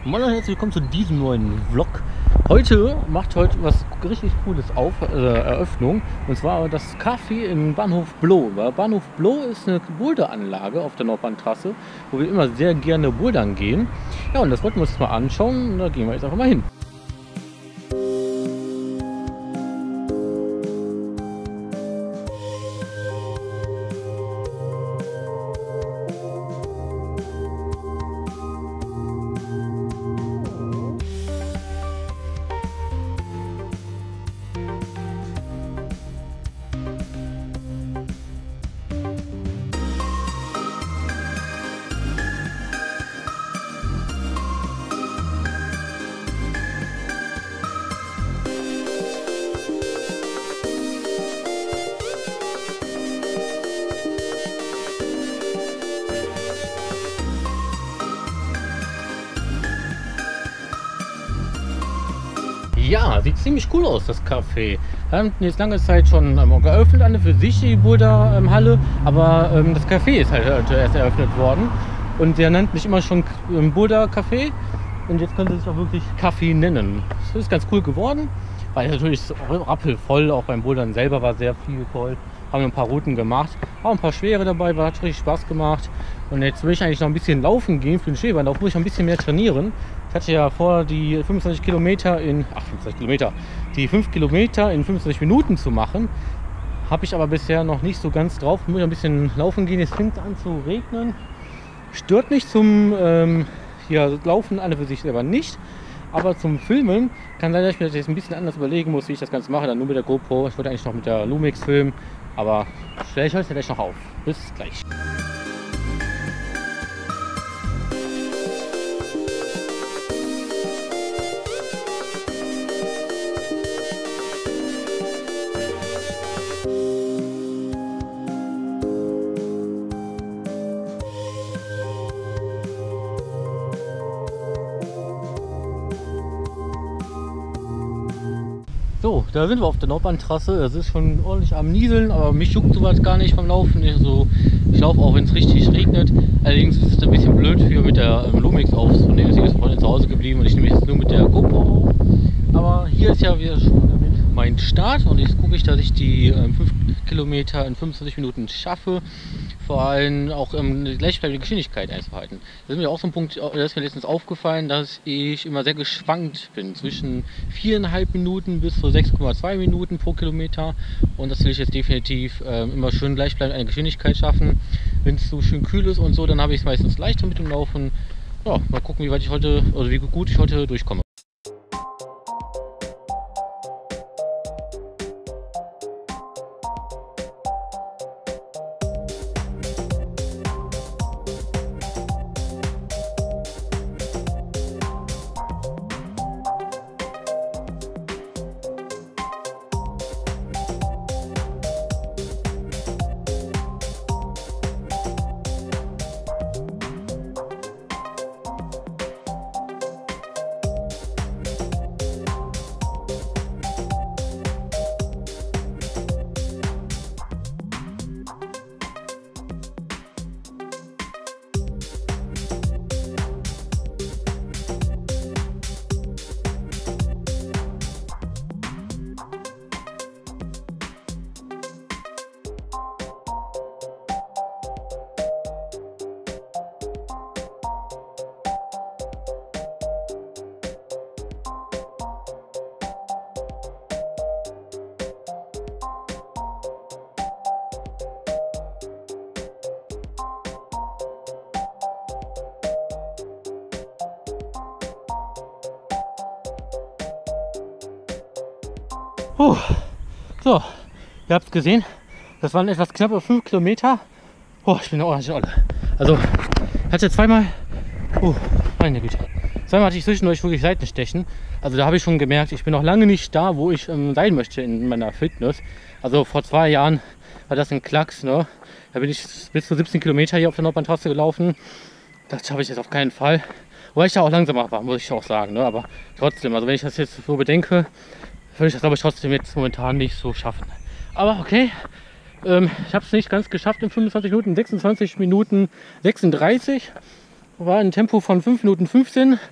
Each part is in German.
Moin und herzlich willkommen zu diesem neuen Vlog. Heute macht was richtig Cooles auf, Eröffnung. Und zwar das Café im Bahnhof Bloh. Bahnhof Bloh ist eine Boulderanlage auf der Nordbahntrasse, wo wir immer sehr gerne bouldern gehen. Ja, und das wollten wir uns mal anschauen und da gehen wir jetzt einfach mal hin. Ja, sieht ziemlich cool aus, das Café. Wir haben jetzt lange Zeit schon geöffnet, eine für sich, die Boulder-Halle, aber das Café ist halt erst eröffnet worden. Und der nennt mich immer schon Boulder-Café und jetzt können sie sich auch wirklich Café nennen. Das ist ganz cool geworden, weil natürlich rappelvoll, auch beim Bouldern selber war sehr viel voll. Haben ein paar Routen gemacht, auch ein paar schwere dabei, hat richtig Spaß gemacht. Und jetzt will ich eigentlich noch ein bisschen laufen gehen für den Schneebahn, muss ich noch ein bisschen mehr trainieren. Ich hatte ja vor, die 25 Kilometer die 5 Kilometer in 25 Minuten zu machen. Habe ich aber bisher noch nicht so ganz drauf. Muss ich ein bisschen laufen gehen. Es fängt an zu regnen. Stört nicht zum hier Laufen an für sich selber nicht. Aber zum Filmen kann sein, dass ich mir das jetzt ein bisschen anders überlegen muss, wie ich das Ganze mache. Dann nur mit der GoPro. Ich wollte eigentlich noch mit der Lumix filmen. Aber stelle ich heute gleich noch auf. Bis gleich. So, da sind wir auf der Nordbahntrasse. Es ist schon ordentlich am Nieseln, aber mich juckt sowas gar nicht beim Laufen. Also, ich laufe auch, wenn es richtig regnet. Allerdings ist es ein bisschen blöd für mit der Lumix aufzunehmen. Deswegen ist Freundin zu Hause geblieben und ich nehme jetzt nur mit der GoPro auf. Aber hier ist ja wieder schon mein Start und jetzt gucke ich, dass ich die 5 Kilometer in 25 Minuten schaffe. Vor allem auch die gleichbleibende Geschwindigkeit einzuhalten. Das ist mir auch so ein Punkt, das ist mir letztens aufgefallen, dass ich immer sehr geschwankt bin. Zwischen 4,5 Minuten bis zu 6,2 Minuten pro Kilometer. Und das will ich jetzt definitiv immer schön gleichbleibend eine Geschwindigkeit schaffen. Wenn es so schön kühl ist und so, dann habe ich es meistens leichter mit dem Laufen. Ja, mal gucken, wie weit ich heute, also wie gut ich heute durchkomme. So, ihr habt es gesehen, das waren etwas knappe 5 Kilometer. Ich bin ordentlich alle. Also, hatte zweimal, meine Güte, zweimal hatte ich zwischendurch wirklich Seitenstechen. Also da habe ich schon gemerkt, ich bin noch lange nicht da, wo ich sein möchte in meiner Fitness. Also vor 2 Jahren war das ein Klacks, ne? Da bin ich bis zu 17 Kilometer hier auf der Nordbahntrasse gelaufen. Das schaffe ich jetzt auf keinen Fall. Wobei ich da auch langsamer war, muss ich auch sagen, ne? Aber trotzdem, also wenn ich das jetzt so bedenke, würde ich das glaube ich trotzdem jetzt momentan nicht so schaffen. Aber okay, ich habe es nicht ganz geschafft in 25 Minuten, 26 Minuten 36. War ein Tempo von 5 Minuten 15.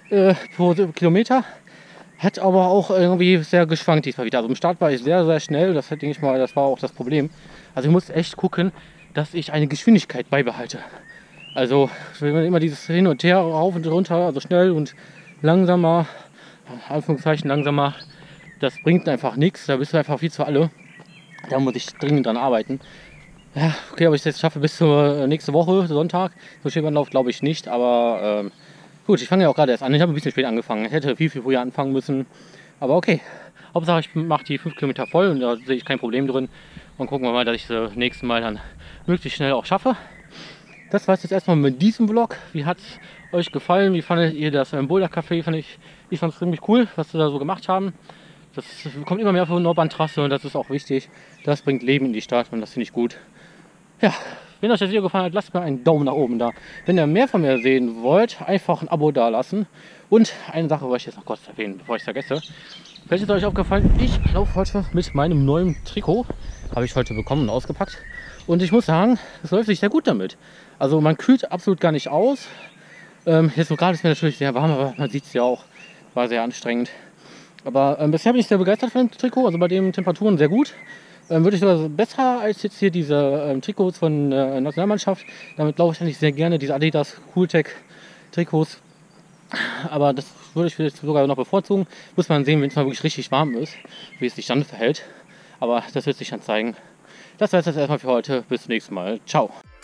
pro Kilometer. Hat aber auch irgendwie sehr geschwankt diesmal wieder. Also im Start war ich sehr, sehr schnell. Das denke ich mal, das war auch das Problem. Also ich muss echt gucken, dass ich eine Geschwindigkeit beibehalte. Also wenn man immer dieses Hin und Her, rauf und runter, also schnell und langsamer, in Anführungszeichen langsamer, das bringt einfach nichts. Da bist du einfach viel zu alle. Da muss ich dringend dran arbeiten. Ja, okay, ob ich es jetzt schaffe bis zur nächste Woche, Sonntag. So Skiwandlauf glaube ich nicht, aber gut, ich fange ja auch gerade erst an. Ich habe ein bisschen spät angefangen. Ich hätte viel, viel früher anfangen müssen. Aber okay. Hauptsache ich mache die 5 Kilometer voll und da sehe ich kein Problem drin. Und gucken wir mal, dass ich das nächste Mal dann möglichst schnell auch schaffe. Das war es jetzt erstmal mit diesem Vlog. Wie hat es euch gefallen? Wie fandet ihr das Boulder Café? Ich fand es ziemlich cool, was wir da so gemacht haben. Das kommt immer mehr von Nordbahntrasse und das ist auch wichtig. Das bringt Leben in die Stadt und das finde ich gut. Ja, wenn euch das Video gefallen hat, lasst mir einen Daumen nach oben da. Wenn ihr mehr von mir sehen wollt, einfach ein Abo da lassen. Und eine Sache wollte ich jetzt noch kurz erwähnen, bevor ich es vergesse. Vielleicht ist euch aufgefallen, ich laufe heute mit meinem neuen Trikot. Habe ich heute bekommen und ausgepackt. Und ich muss sagen, es läuft sich sehr gut damit. Also man kühlt absolut gar nicht aus. Jetzt so gerade ist mir natürlich sehr warm, aber man sieht es ja auch. War sehr anstrengend. Aber bisher bin ich sehr begeistert von dem Trikot. Also bei den Temperaturen sehr gut. Würde ich sogar besser als jetzt hier diese Trikots von Nationalmannschaft. Damit laufe ich eigentlich sehr gerne, diese Adidas Cooltech Trikots. Aber das würde ich vielleicht sogar noch bevorzugen. Muss man sehen, wenn es mal wirklich richtig warm ist, wie es sich dann verhält. Aber das wird sich dann zeigen. Das war es jetzt erstmal für heute. Bis zum nächsten Mal. Ciao.